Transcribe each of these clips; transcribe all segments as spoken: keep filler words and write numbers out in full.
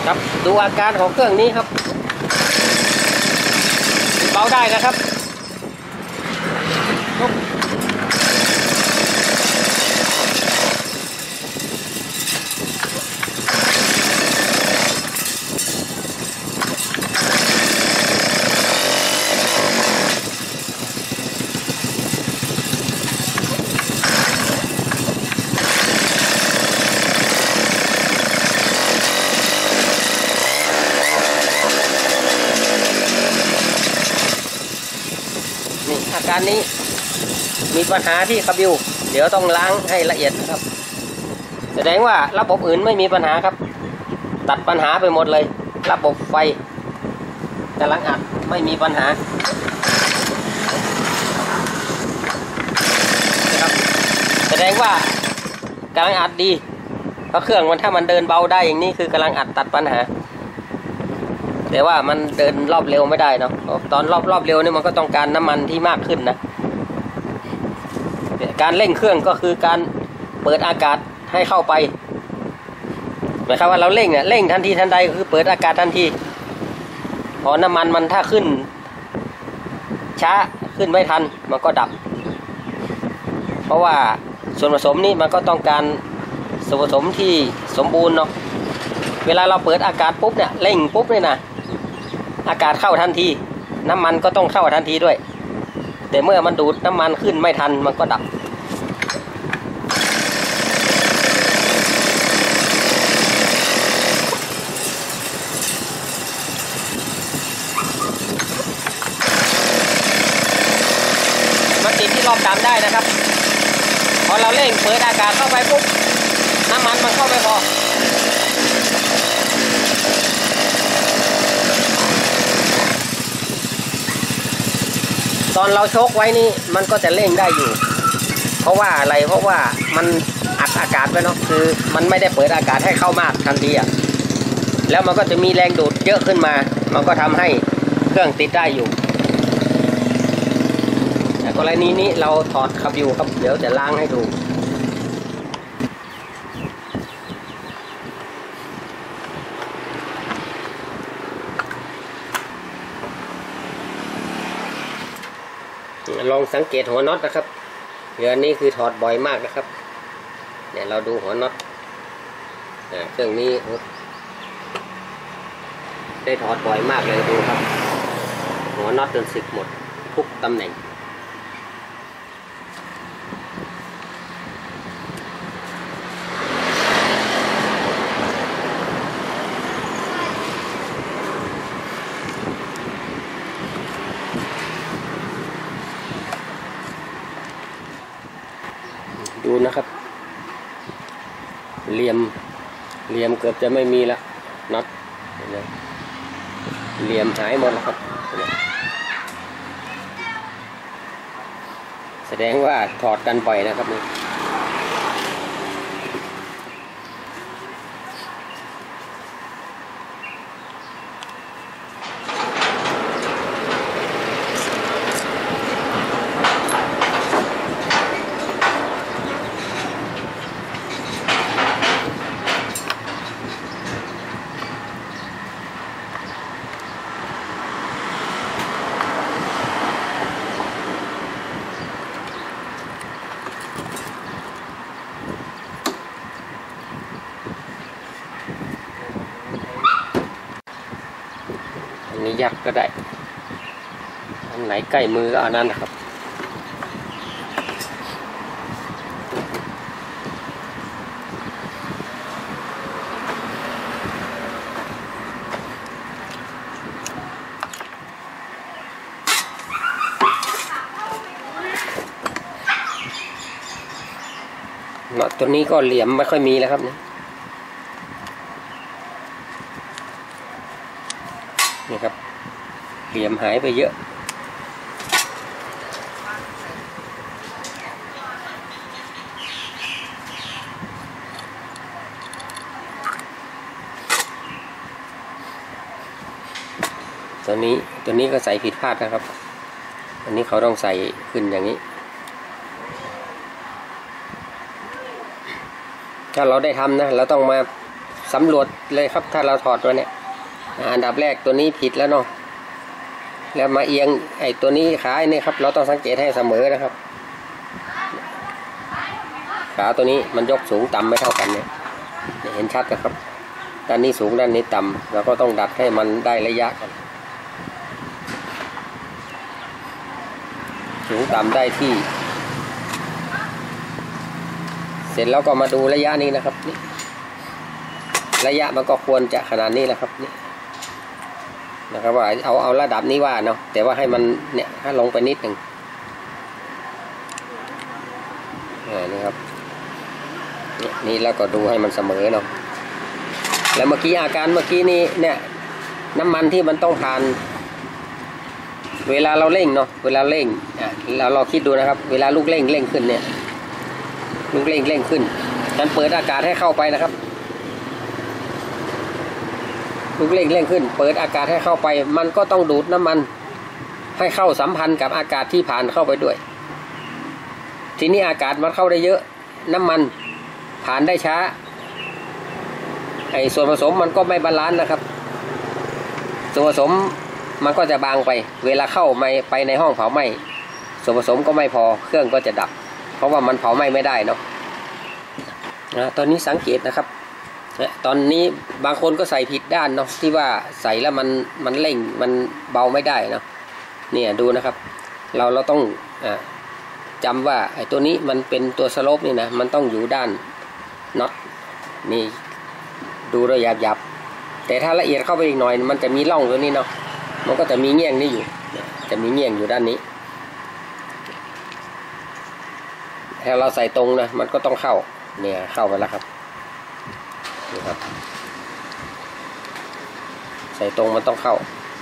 ครับดูอาการของเครื่องนี้ครับเบาได้นะครับอาการนี้มีปัญหาที่คาบิวเดี๋ยวต้องล้างให้ละเอียดนะครับแสดงว่าระบบอื่นไม่มีปัญหาครับตัดปัญหาไปหมดเลยระบบไฟกำลังอัดไม่มีปัญหาครับแสดงว่ากำลังอัดดีเพราะเครื่องมันถ้ามันเดินเบาได้อย่างนี้คือกำลังอัดตัดปัญหาแต่ว่ามันเดินรอบเร็วไม่ได้เนาะตอนรอบรอบเร็วนี่มันก็ต้องการน้ำมันที่มากขึ้นนะการเร่งเครื่องก็คือการเปิดอากาศให้เข้าไปหมายความว่าเราเร่งเนี่ยเร่งทันทีทันใดก็คือเปิดอากาศทันทีพอน้ำมันมันถ้าขึ้นช้าขึ้นไม่ทันมันก็ดับเพราะว่าส่วนผสมนี้มันก็ต้องการส่วนผสมที่สมบูรณ์เนาะเวลาเราเปิดอากาศปุ๊บเนี่ยเร่งปุ๊บเนี่ยนะอากาศเข้าทันทีน้ำมันก็ต้องเข้าทันทีด้วยแต่เมื่อมันดูดน้ำมันขึ้นไม่ทันมันก็ดับมันติดที่รอบดำได้นะครับพอเราเร่งเปิดอากาศเข้าไปปุ๊บน้ำมันมันเข้าไม่พอตอนเราโชกไว้นี่มันก็จะเร่งได้อยู่เพราะว่าอะไรเพราะว่ามันอัดอากาศไว้เนาะคือมันไม่ได้เปิดอากาศให้เข้ามากทันทีอ่ะแล้วมันก็จะมีแรงดูดเยอะขึ้นมามันก็ทำให้เครื่องติดได้อยู่แต่กรณีนี้เราถอดคาบิวครับเดี๋ยวจะล้างให้ดูลองสังเกตหัวน็อตนะครับเรือนี้คือถอดบ่อยมากนะครับเนี่ยเราดูหัวน็อตเครื่องนี้ได้ถอดบ่อยมากเลยดูครับหัวน็อตจนสึกหมดทุกตำแหน่งดูนะครับเหลี่ยมเหลี่ยมเกือบจะไม่มีแล้วน็อตเหลี่ยมหายหมดแล้วครับแสดงว่าถอดกันบ่อยนะครับนี่อันนี้ยักก็ได้อันไหนใกล้มือก็อันนั้นนะครับเนาะตัวนี้ก็เหลี่ยมไม่ค่อยมีแล้วครับเนี่ยนี่ครับเหลี่ยมหายไปเยอะตัวนี้ตัวนี้ก็ใส่ผิดพลาดนะครับอันนี้เขาต้องใส่ขึ้นอย่างนี้ถ้าเราได้ทำนะเราต้องมาสำรวจเลยครับถ้าเราถอดตัวเนี้ยอันดับแรกตัวนี้ผิดแล้วเนาะแล้วมาเอียงไอ้ตัวนี้ขาไอ้นี่ครับเราต้องสังเกตให้เสมอนะครับขาตัวนี้มันยกสูงต่ำไม่เท่ากันเนี่ยเห็นชัดนะครับด้านนี้สูงด้านนี้ต่ำเราก็ต้องดัดให้มันได้ระยะกันสูงต่ำได้ที่เสร็จแล้วก็มาดูระยะนี้นะครับนี่ระยะมันก็ควรจะขนาดนี้แหละครับนี่นะครับว่าเอาเอาระดับนี้ว่าเนาะแต่ว่าให้มันเนี่ยถ้าลงไปนิดหนึ่งนี่ครับนี่แล้วก็ดูให้มันเสมอเนาะแล้วเมื่อกี้อาการเมื่อกี้นี้เนี่ยน้ำมันที่มันต้องผ่านเวลาเราเร่งเนาะเวลาเร่งอ่ะเราเราคิดดูนะครับเวลาลูกเร่งเร่งขึ้นเนี่ยลูกเร่งเร่งขึ้นมันเปิดอากาศให้เข้าไปนะครับลูกเร่งเร่งขึ้นเปิดอากาศให้เข้าไปมันก็ต้องดูดน้ำมันให้เข้าสัมพันธ์กับอากาศที่ผ่านเข้าไปด้วยทีนี้อากาศมันเข้าได้เยอะน้ำมันผ่านได้ช้าไอ้ส่วนผสมมันก็ไม่บาลานซ์นะครับส่วนผสมมันก็จะบางไปเวลาเข้าไปไปในห้องเผาไหม้ส่วนผสมก็ไม่พอเครื่องก็จะดับเพราะว่ามันเผาไหม้ไม่ได้เนาะนะตอนนี้สังเกตนะครับตอนนี้บางคนก็ใส่ผิดด้านเนาะที่ว่าใส่แล้วมันมันเร่งมันเบาไม่ได้เนาะเนี่ยดูนะครับเราเราต้องอ่าจำว่าไอ้ตัวนี้มันเป็นตัวสโลปนี่นะมันต้องอยู่ด้านน็อตนี่ดูโดยหยาบๆแต่ถ้าละเอียดเข้าไปอีกหน่อยมันจะมีร่องตัวนี้เนาะมันก็จะมีเงี้ยงนี่อยู่จะมีเงี้ยงอยู่ด้านนี้ถ้าเราใส่ตรงนะมันก็ต้องเข้าเนี่ยเข้าไปแล้วครับนี่ครับใส่ตรงมันต้องเข้า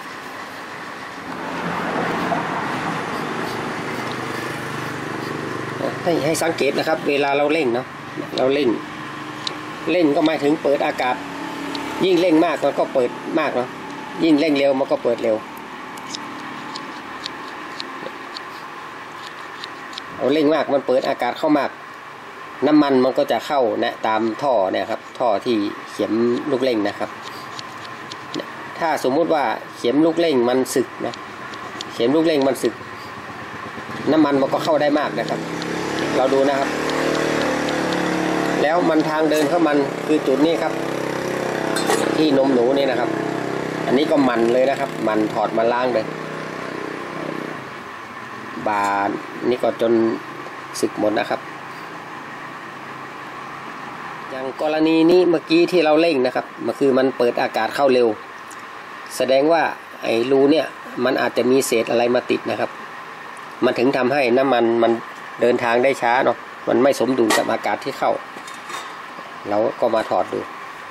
ให้ให้สังเกตนะครับเวลาเราเร่งเนาะเราเร่งเร่งก็หมายถึงเปิดอากาศยิ่งเร่งมากมันก็เปิดมากเนาะยิ่งเร่งเร็วมันก็เปิดเร็วเอาเร่งมากมันเปิดอากาศเข้ามากน้ำมันมันก็จะเข้านะตามท่อเนี่ยครับท่อที่เข็มลูกเร่งนะครับถ้าสมมุติว่าเข็มลูกเร่งมันสึกนะเข็มลูกเร่งมันสึกน้ำมันมันก็เข้าได้มากนะครับเราดูนะครับแล้วมันทางเดินเข้ามันคือจุดนี้ครับที่นมหนูนี่นะครับอันนี้ก็มันเลยนะครับมันถอดมาล้างเลยบานนี่ก็จนสึกหมดนะครับอย่างกรณีนี้เมื่อกี้ที่เราเร่งนะครับมันคือมันเปิดอากาศเข้าเร็วแสดงว่าไอ้รูเนี่ยมันอาจจะมีเศษอะไรมาติดนะครับมันถึงทำให้น้ำมันมันเดินทางได้ช้าเนาะมันไม่สมดุลกับอากาศที่เข้าเราก็มาถอดดู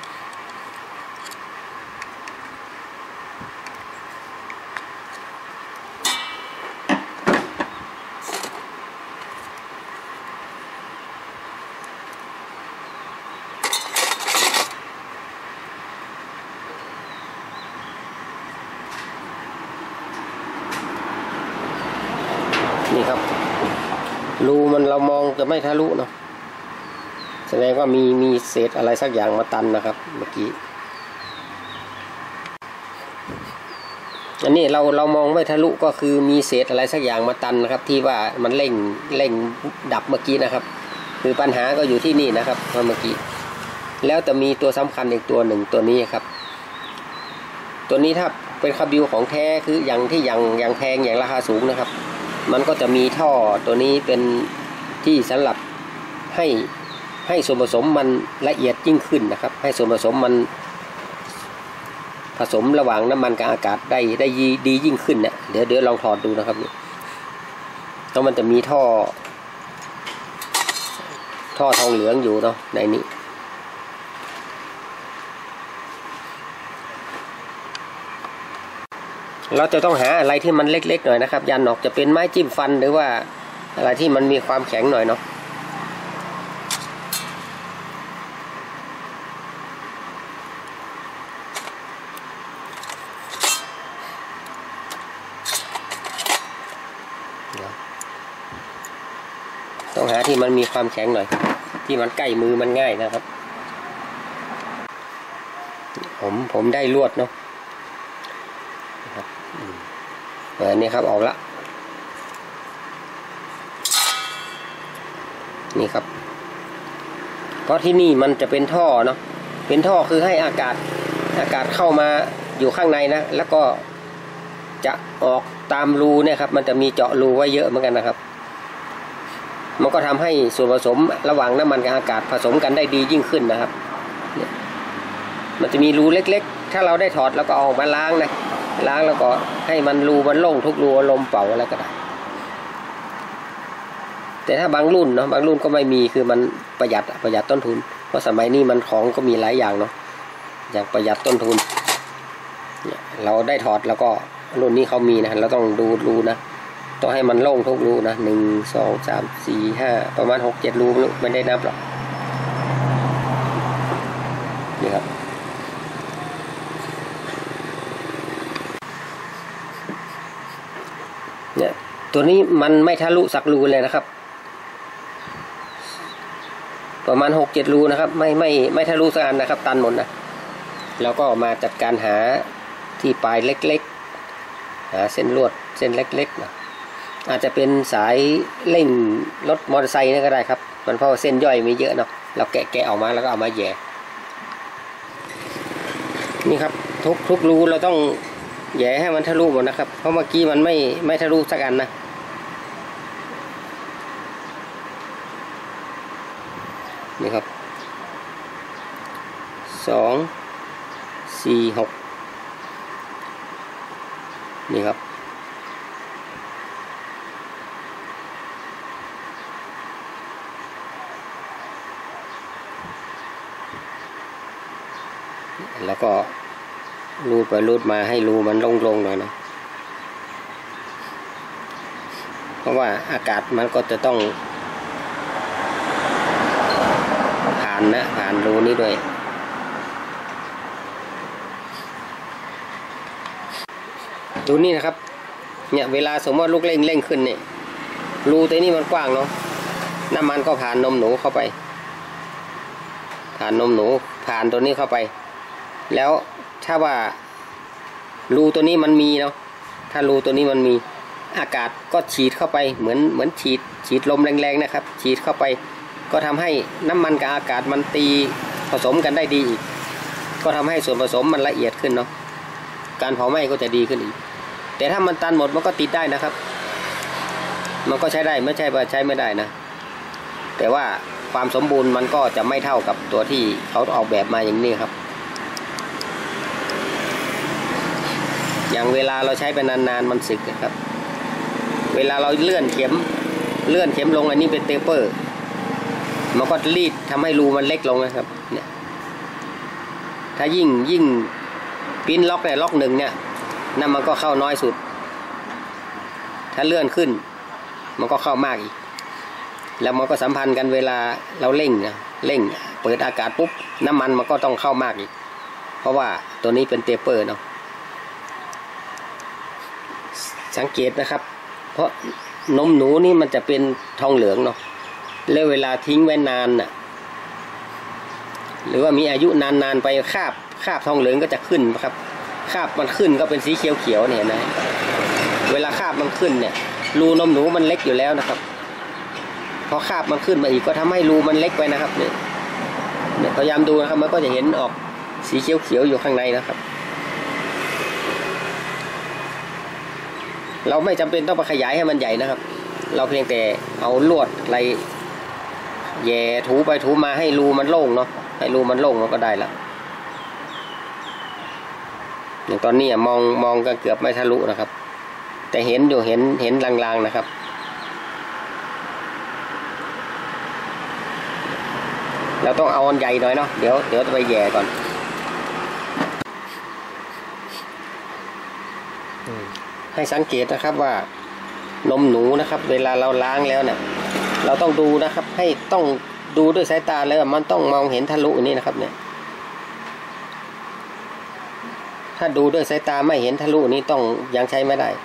นี่ครับรูมันเรามองจะไม่ทะลุเนาะแสดงว่ามีมีเศษอะไรสักอย่างมาตันนะครับเมื่อกี้อันนี้เราเรามองไม่ทะลุก็คือมีเศษอะไรสักอย่างมาตันนะครับที่ว่ามันเร่งเร่งดับเมื่อกี้นะครับคือปัญหาก็อยู่ที่นี่นะครับเมื่อกี้แล้วจะมีตัวสำคัญอีกตัวหนึ่งตัวนี้ครับตัวนี้ถ้าเป็นคาบิลของแท้คืออย่างที่อย่างอย่างแพงอย่างราคาสูงนะครับมันก็จะมีท่อตัวนี้เป็นที่สำหรับให้ให้ส่วนผสมมันละเอียดยิ่งขึ้นนะครับให้ส่วนผสมมันผสมระหว่างน้ำมันกับอากาศได้ได้ดียิ่งขึ้นเนี่ยเดี๋ยวเดี๋ยวลองถอดดูนะครับนี่แล้วมันจะมีท่อท่อทองเหลืองอยู่เนาะในนี้เราจะต้องหาอะไรที่มันเล็กๆหน่อยนะครับยันออกจะเป็นไม้จิ้มฟันหรือว่าอะไรที่มันมีความแข็งหน่อยเนาะต้องหาที่มันมีความแข็งหน่อยที่มันใกล้มือมันง่ายนะครับผมผมได้ลวดเนาะอันนี้ครับออกละนี่ครับเพราะที่นี่มันจะเป็นท่อเนาะเป็นท่อคือให้อากาศอากาศเข้ามาอยู่ข้างในนะแล้วก็จะออกตามรูเนี่ยครับมันจะมีเจาะรูไว้เยอะเหมือนกันนะครับมันก็ทำให้ส่วนผสมระหว่างน้ำมันกับอากาศผสมกันได้ดียิ่งขึ้นนะครับมันจะมีรูเล็กๆถ้าเราได้ถอดแล้วก็ออกมาล้างนะล้างแล้วก็ให้มันรูมันโล่งทุกรูลมเป่าอะไรก็ได้แต่ถ้าบางรุ่นเนาะบางรุ่นก็ไม่มีคือมันประหยัดประหยัดต้นทุนเพราะสมัยนี้มันของก็มีหลายอย่างเนาะอย่างประหยัดต้นทุนเราได้ถอดแล้วก็รุ่นนี้เขามีนะเราต้องดูรูนะต้องให้มันโล่งทุกรูนะหนึ่งสองสามสี่ห้าประมาณหกเจ็ดรูไม่ได้นับหรอกนี่ครับเนี่ยตัวนี้มันไม่ทะลุสักรูเลยนะครับประมาณหกเจ็ดรูนะครับไม่ไม่ไม่ทะลุสักอันนะครับตันหมดนะแล้วก็มาจัดการหาที่ปลายเล็กๆหาเส้นลวดเส้นเล็กๆนะอาจจะเป็นสายเร่งรถมอเตอร์ไซค์นี่ก็ได้ครับมันเพราะเส้นย่อยมีเยอะเนาะเราแกะแกะออกมาแล้วก็เอามาแย่นี่ครับทุกทุกรูเราต้องแย่ให้มันทะลุหมดนะครับเพราะเมื่อกี้มันไม่ไม่ทะลุสักอันนะนี่ครับสองสี่หกนี่ครับแล้วก็รูดไปรูดมาให้รูมันโล่งๆหน่อยนะเพราะว่าอากาศมันก็จะต้องผ่านนะผ่านรูนี้ด้วยดูนี่นะครับเนี่ยเวลาสมมติลูกเร่งเร่งขึ้นเนี่ยรูตัวนี้มันกว้างเนาะน้ำมันก็ผ่านนมหนูเข้าไปผ่านนมหนูผ่านตัวนี้เข้าไปแล้วถ้าว่ารูตัวนี้มันมีเนาะถ้ารูตัวนี้มันมีอากาศก็ฉีดเข้าไปเหมือนเหมือนฉีดฉีดลมแรงๆนะครับฉีดเข้าไปก็ทำให้น้ำมันกับอากาศมันตีผสมกันได้ดีอีกก็ทำให้ส่วนผสมมันละเอียดขึ้นเนาะการเผาไหม้ก็จะดีขึ้นอีกแต่ถ้ามันตันหมดมันก็ติดได้นะครับมันก็ใช้ได้ไม่ใช่ว่าใช้ไม่ได้นะแต่ว่าความสมบูรณ์มันก็จะไม่เท่ากับตัวที่เขาออกแบบมาอย่างนี้ครับอย่างเวลาเราใช้ไปนานๆมันสึกนะครับเวลาเราเลื่อนเข็มเลื่อนเข็มลงอันนี้เป็นเทปเปอร์มันก็รีดทำให้รูมันเล็กลงนะครับเนี่ยถ้ายิ่งยิ่งปิ้นล็อกเนี่ยล็อกหนึ่งเนี่ยนั่นมันก็เข้าน้อยสุดถ้าเลื่อนขึ้นมันก็เข้ามากอีกแล้วมันก็สัมพันธ์กันเวลาเราเร่งนะเร่งเปิดอากาศปุ๊บน้ำมันมันก็ต้องเข้ามากอีกเพราะว่าตัวนี้เป็นเทปเปอร์เนาะสังเกตนะครับเพราะนมหนูนี่มันจะเป็นทองเหลืองเนาะแล้วเวลาทิ้งไว้นานน่ะหรือว่ามีอายุนานๆไปคราบคราบทองเหลืองก็จะขึ้นครับคราบมันขึ้นก็เป็นสีเขียวๆเนี่ยนะเวลาคราบมันขึ้นเนี่ยรูนมหนูมันเล็กอยู่แล้วนะครับพอคราบมันขึ้นมาอีกก็ทำให้รูมันเล็กไปนะครับเนี่ยพยายามดูนะครับมันก็จะเห็นออกสีเขียวๆอยู่ข้างในนะครับเราไม่จำเป็นต้องไปขยายให้มันใหญ่นะครับเราเพียงแต่เอาลวดอะไรแย่ถูไปถูมาให้รูมันโล่งเนาะให้รูมันโล่งมันก็ได้แล้วอย่างตอนนี้มองมองก็เกือบไม่ทะลุนะครับแต่เห็นอยู่เห็นเห็นลางๆนะครับเราต้องเอาอันใหญ่หน่อยเนาะเดี๋ยวเดี๋ยวจะไปแย่ก่อนให้สังเกตนะครับว่านมหนูนะครับเวลาเราล้างแล้วเนี่ยเราต้องดูนะครับให้ต้องดูด้วยสายตาแล้วมันต้องมองเห็นทะลุนี่นะครับเนี่ยถ้าดูด้วยสายตาไม่เห็นทะลุนี่ต้องยังใช้ไม่ได้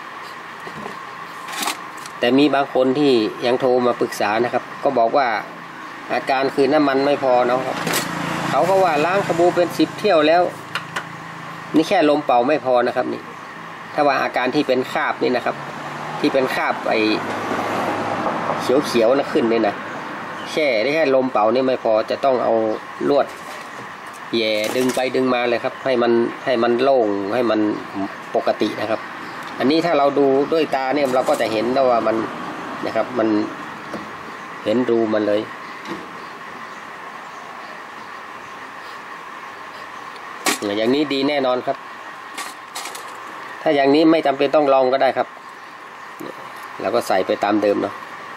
แต่มีบางคนที่ยังโทรมาปรึกษานะครับก็บอกว่าอาการคือน้ำมันไม่พอเนาะเขาเขาก็ว่าล้างสบู่เป็นสิบเที่ยวแล้วนี่แค่ลมเป่าไม่พอนะครับนี่ถ้าว่าอาการที่เป็นคราบนี่นะครับที่เป็นคราบไอเขียวๆนะขึ้นนี่นะแช่ได้แค่ลมเป่านี่ไม่พอจะต้องเอาลวดแย่ดึงไปดึงมาเลยครับให้มันให้มันโล่งให้มันปกตินะครับอันนี้ถ้าเราดูด้วยตาเนี่ยเราก็จะเห็นได้ว่ามันนะครับมันเห็นรูมันเลยอย่างนี้ดีแน่นอนครับถ้าอย่างนี้ไม่จำเป็นต้องลองก็ได้ครับเราก็ใส่ไปตามเดิมเนาะ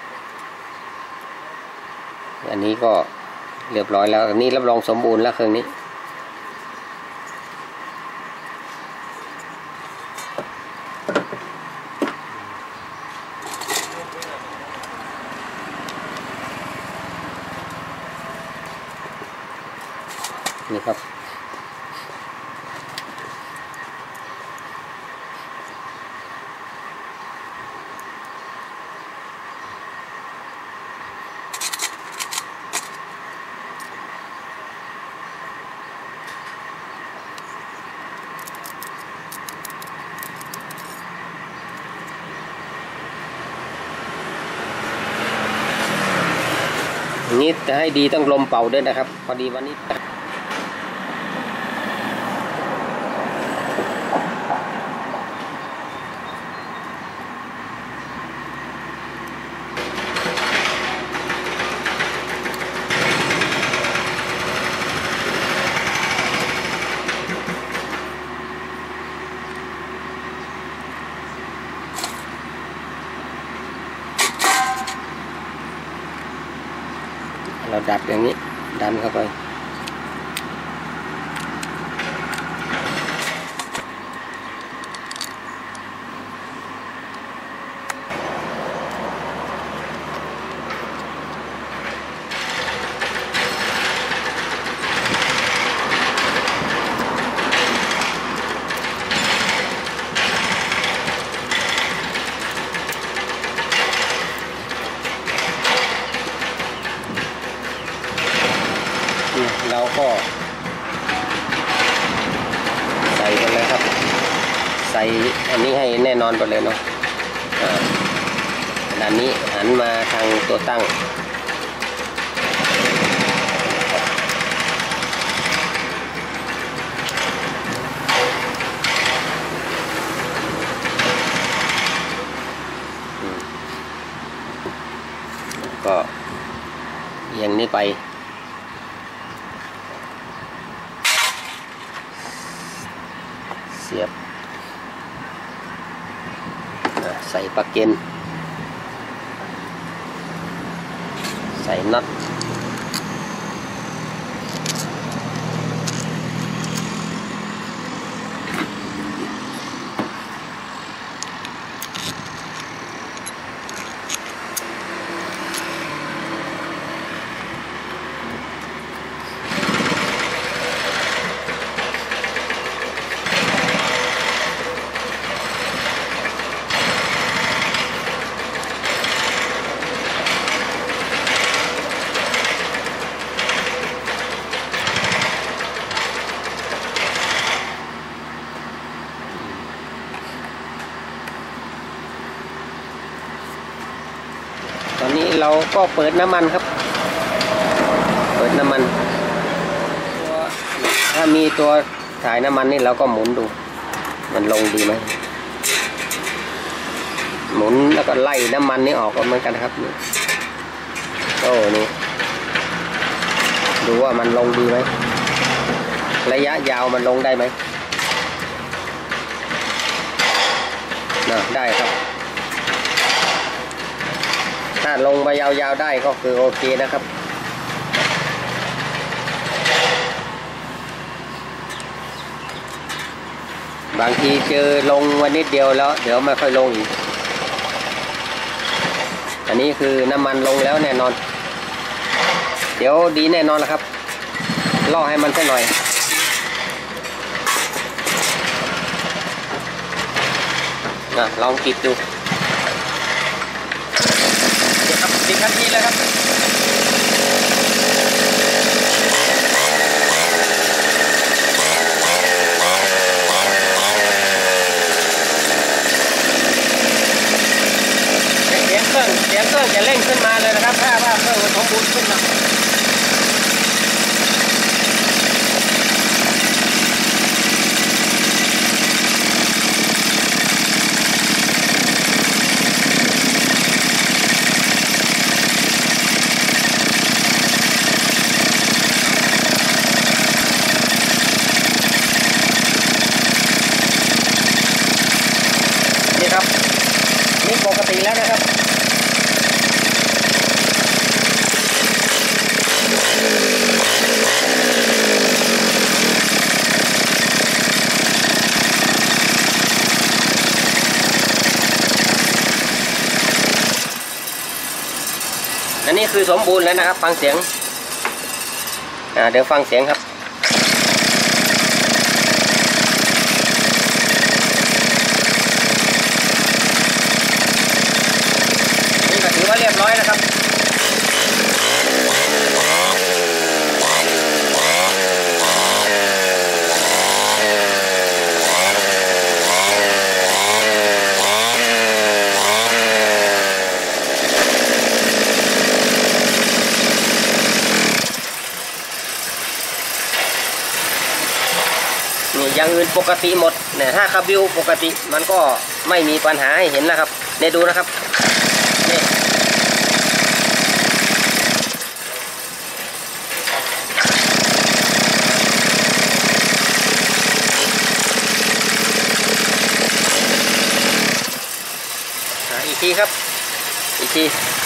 อันนี้ก็เรียบร้อยแล้วอันนี้รับรองสมบูรณ์แล้วเครื่องนี้นี่ครับนี้จะให้ดีต้องลมเป่าด้วยนะครับพอดีวันนี้เราดัดอย่างนี้ดันเข้าไปเราก็ใส่ไปเลยครับใส่อันนี้ให้แน่นอนไปเลยเนาะด้านนี้หันมาทางตัวตั้งก็เอียงนี้ไปเสียบใส่ปลั๊กอินใส่น็อตตอนนี้เราก็เปิดน้ำมันครับเปิดน้ำมันถ้ามีตัวถ่ายน้ำมันนี่เราก็หมุนดูมันลงดีไหมหมุนแล้วก็ไล่น้ำมันนี่ออกเหมือนกันครับนี่โอ้นี่ดูว่ามันลงดีไหมระยะยาวมันลงได้ไหมน่ะได้ครับถ้าลงไปยาวๆได้ก็คือโอเคนะครับบางทีเจอลงวันนิดเดียวแล้วเดี๋ยวไม่ค่อยลงอีกอันนี้คือน้ำมันลงแล้วแน่นอนเดี๋ยวดีแน่นอนแล้วครับล่อให้มันสักหน่อยนะลองกิดดูติดทันทีเลยครับรื่องจะเร่งขึ้นมาเลยนะครับถ้าว่าเครื่องมันสมบูรณ์ขึ้นนะนี่ครับนี่ปกติแล้วนะครับอันนี้คือสมบูรณ์แล้วนะครับฟังเสียงอ่าเดี๋ยวฟังเสียงครับนี่ก็ถือว่าเรียบร้อยแล้วครับอย่างอื่นปกติหมดเนี่ยถ้าคาบิวปกติมันก็ไม่มีปัญหาให้เห็นนะครับเนี่ยดูนะครับนี่อีกทีครับอีกที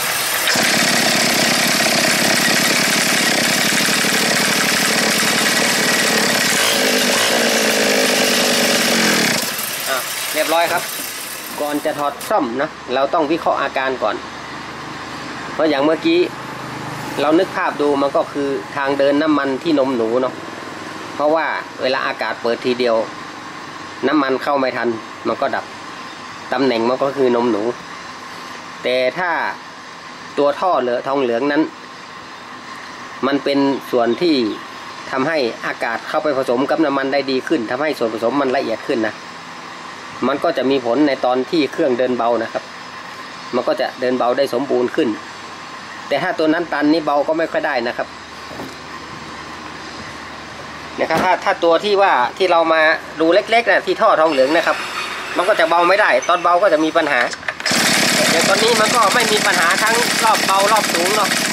เรียบร้อยครับก่อนจะถอดซ่อมนะเราต้องวิเคราะห์อาการก่อนเพราะอย่างเมื่อกี้เรานึกภาพดูมันก็คือทางเดินน้ำมันที่นมหนูเนาะเพราะว่าเวลาอากาศเปิดทีเดียวน้ำมันเข้าไม่ทันมันก็ดับตำแหน่งมันก็คือนมหนูแต่ถ้าตัวท่อเหลือทองเหลืองนั้นมันเป็นส่วนที่ทำให้อากาศเข้าไปผสมกับน้ำมันได้ดีขึ้นทำให้ส่วนผสมมันละเอียดขึ้นนะมันก็จะมีผลในตอนที่เครื่องเดินเบานะครับมันก็จะเดินเบาได้สมบูรณ์ขึ้นแต่ถ้าตัวนั้นตันนี่เบาก็ไม่ค่อยได้นะครับนะครับถ้าถ้าตัวที่ว่าที่เรามาดูเล็กๆนะที่ท่อทองเหลืองนะครับมันก็จะเบาไม่ได้ตอนเบาก็จะมีปัญหาแต่ตอนนี้มันก็ไม่มีปัญหาทั้งรอบเบารอบสูงเนาะ